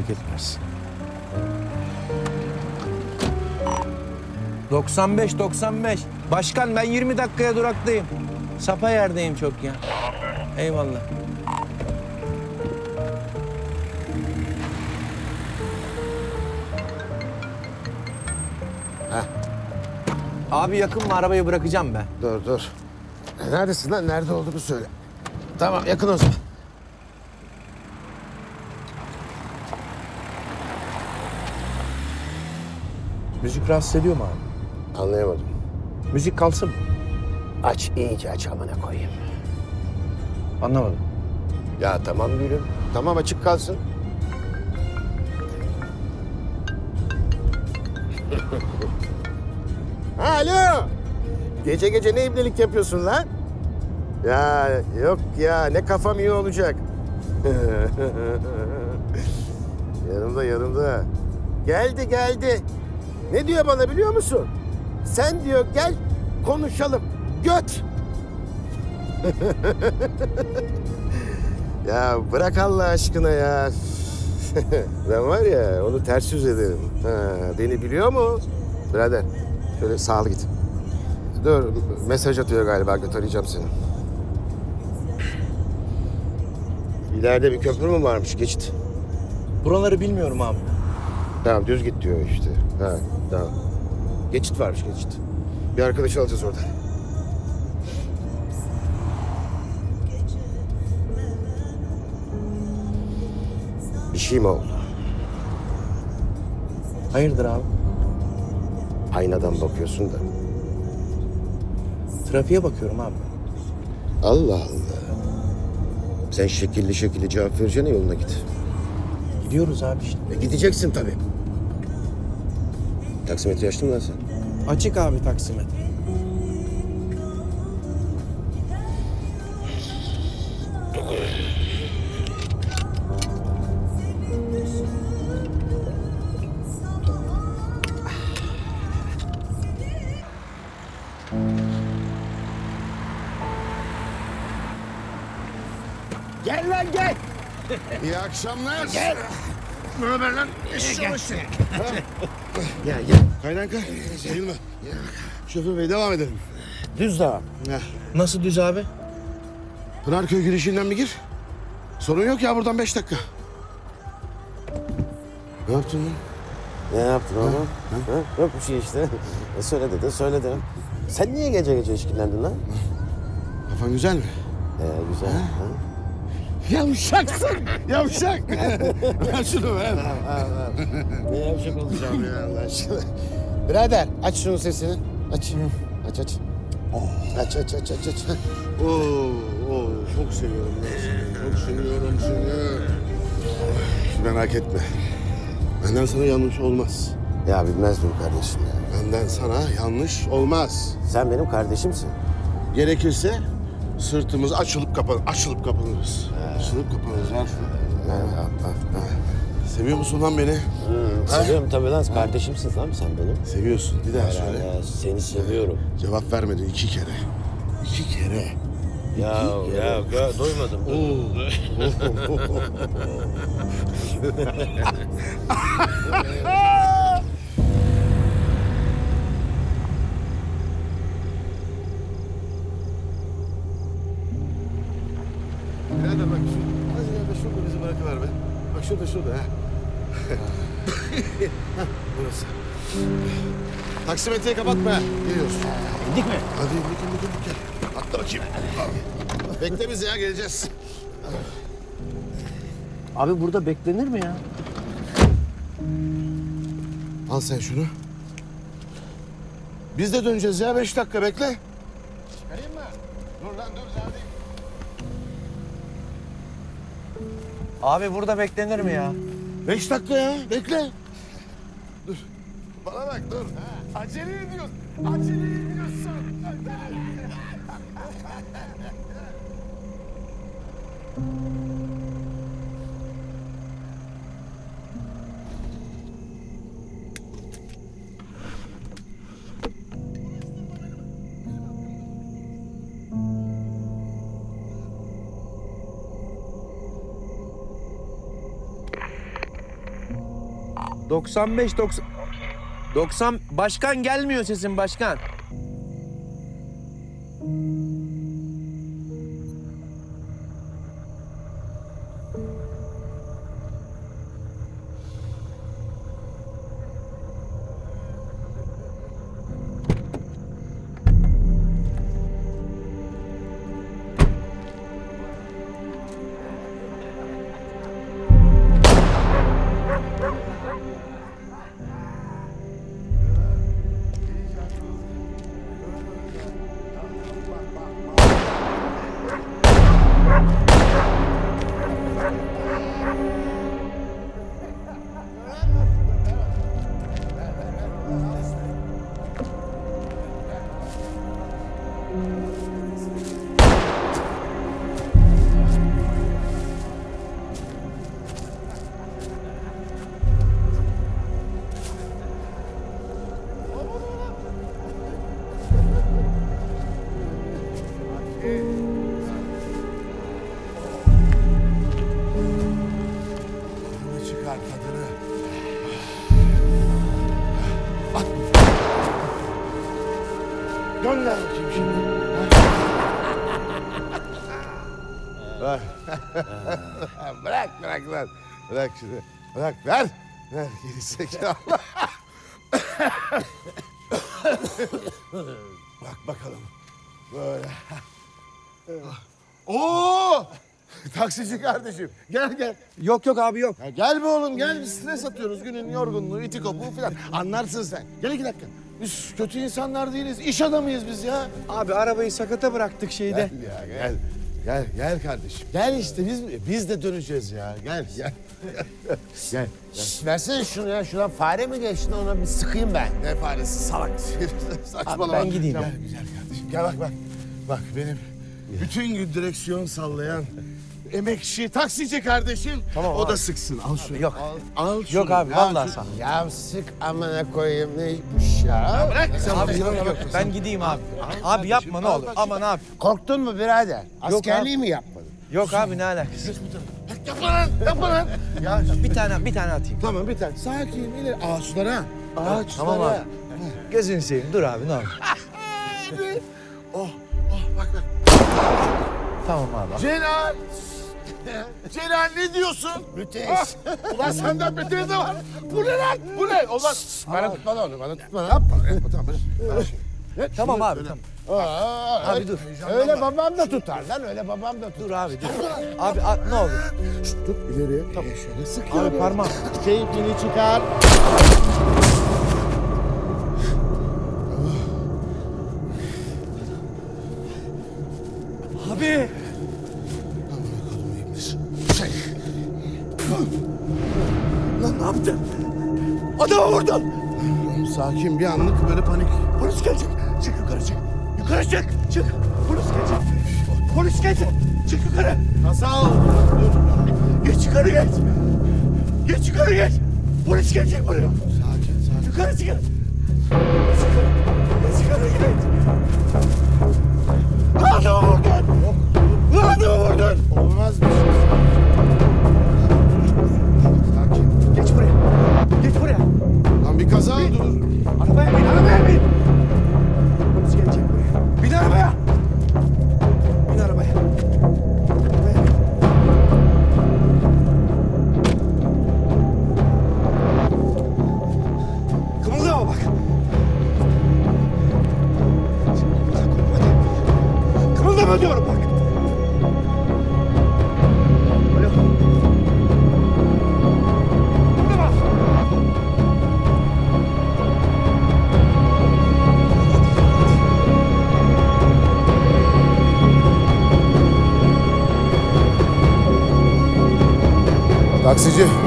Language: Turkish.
bereket versin. 95. Başkan ben 20 dakikaya duraktayım. Sapa yerdeyim çok ya. Eyvallah. Heh. Abi yakın mı? Arabayı bırakacağım ben. Dur. Neredesin lan? Nerede olduğunu söyle. Tamam, yakın o zaman. Müzik rahatsız ediyor mu abi? Anlayamadım. Müzik kalsın mı? Aç, iyice aç, amına koyayım. Anlamadım. Ya tamam gülüm. Tamam, açık kalsın. Alo! Gece gece ne ibnelik yapıyorsun lan? Ya yok ya, ne kafam iyi olacak. Yanımda. Geldi. Ne diyor bana biliyor musun? Sen diyor gel konuşalım. Göt! Ya bırak Allah aşkına ya. Ben var ya onu ters yüz ederim. Beni biliyor mu? Birader şöyle sağlı git. Dur, mesaj atıyor galiba, arayacağım seni. İleride bir köprü mü varmış, geçit? Buraları bilmiyorum abi. Tamam, düz git diyor işte. Tamam. Geçit varmış, geçit. Bir arkadaşı alacağız oradan. Bir şey mi oldu? Hayırdır abi? Aynadan bakıyorsun da. Trafiğe bakıyorum abi. Allah Allah. Sen şekilli cevap vereceğine yoluna git. Gidiyoruz abi işte. Gideceksin tabii. Taksimetre açtın mı lan sen? Açık abi taksimetre. Gel lan gel. İyi akşamlar. Gel. Ne haber lan? Eşşoğlu. Gel. Kaynanka, sayılma. Şoför bey, devam edelim. Düz devam. Nasıl düz abi? Pınarköy girişinden bir gir. Sorun yok ya, buradan 5 dakika. Ne yaptın lan? Ne yaptın oğlum? Yok bir şey işte. Söyle dedim. Sen niye gece işkillendin lan? Kafan güzel mi? Güzel. Yavşaksın. Yavşak. Ver şunu ver. Ne yavşak olacağım ya Allah aşkına. Birader aç şunun sesini. Aç. Aç. Aç. Oo, çok seviyorum ben seni. Çok seviyorum seni. Merak etme. Benden sana yanlış olmaz. Ya bilmez miyim kardeşim ya? Benden sana yanlış olmaz. Sen benim kardeşimsin. Gerekirse sırtımız açılıp kapanırız. Açılıp kapanırız. Ver şunu. Seviyor musun lan beni? Seviyorum tabii lan. Kardeşimsin lan sen benim. Seviyorsun. Bir daha söyle. Ya, seni seviyorum. Cevap vermedin 2 kere. 2 kere. Ya doymadım. Birader bak şurada bizi bırakıver be. Bak şurada ha. Burası. Taksimetreyi kapatma. Geliyoruz. İndik mi? Hadi indik gel. Atla bakayım. Bekle bizi ya, geleceğiz. Abi burada beklenir mi ya? Al sen şunu. Biz de döneceğiz ya, 5 dakika bekle. Çıkarayım mı? Dur lan dur. Abi burada beklenir mi ya? 5 dakika ya, bekle. Dur. Bana bak dur. Acele ediyorsun. 95 90 başkan gelmiyor sesin başkan. Çıkar kadını. At. Gönder bakayım şimdi. Bak. Bırak lan. Bırak şimdi. Bırak ver. Ver geri zekalı. Bak bakalım. Böyle. Oo! Taksici kardeşim. Gel. Yok abi yok. Ya gel be oğlum gel. Biz stres atıyoruz. Günün yorgunluğu, iti kopuğu falan. Anlarsın sen. Gel 2 dakika. Biz kötü insanlar değiliz. İş adamıyız biz ya. Abi arabayı sakata bıraktık şeyde. Gel kardeşim. Gel işte biz de döneceğiz ya. Gel. Gel. Versene şunu ya. Şuradan fare mi geçti? Ona bir sıkayım ben. Ne faresi salak. Saçmalama. ben gideyim. Gel güzel kardeşim. Gel bak. Bak benim bütün gün direksiyon sallayan emekçi taksici kardeşim. Tamam o abi. da sıksın. Al şunu. Yok. Al şunu. Yok abi Ya vallahi şu- sağ ol. Ya sık amına koyayım neymiş ya? Bırak sen Abi bunu. yok. Ben gideyim abi. Abi yapma ne olur. Aman abi. Korktun mu birader? Askerliği abi. mi yapmadın? Yok abi ne alakası? Yapma lan. Ya Bir tane atayım. tamam bir tane. Sakin ileri. Ağaçlara. Ağaçlara. Tamam abi. Gözünü seveyim dur abi ne olur. Oh bak. Tamam abi. Celal. Celal ne diyorsun? Müthiş. Ulan senden beteri de var. Bu ne lan? Bu ne? Olmaz. Bana tutma lan onu, bana tutma lan. Yapma tamam. Tamam abi tamam. Abi dur. Öyle babam da tutar lan, öyle babam da tutar. Dur abi dur. Abi ne olur. Tut ileri. Tamam. Şöyle sık ya. Abi parmağım. Keyfini çıkar. Abi. Lan ne yaptın? Adamı vurdun. Sakin bir anlık böyle panik. Polis gelecek. Çık yukarı çık. Yukarı çık. Çık. Polis gelecek. Polis gelecek. Çık yukarı. Kaza oldu. Geç yukarı geç. Geç yukarı geç. Polis gelecek buraya. Sakin. Yukarı çıkın. Geç yukarı geç. Lan adamı vurdun. Lan adamı vurdun. Olmaz bir şey. Sakin. Geç buraya. Geç buraya. Lan bir kaza oldu. Dur. Arabaya bin, arabaya bin. Polis gelecek buraya. Bin arabaya. Bin arabaya. Arabaya bin. Kımıldama bak. Kımıldama diyorum bak. Alo. Kımıldama. Taksici.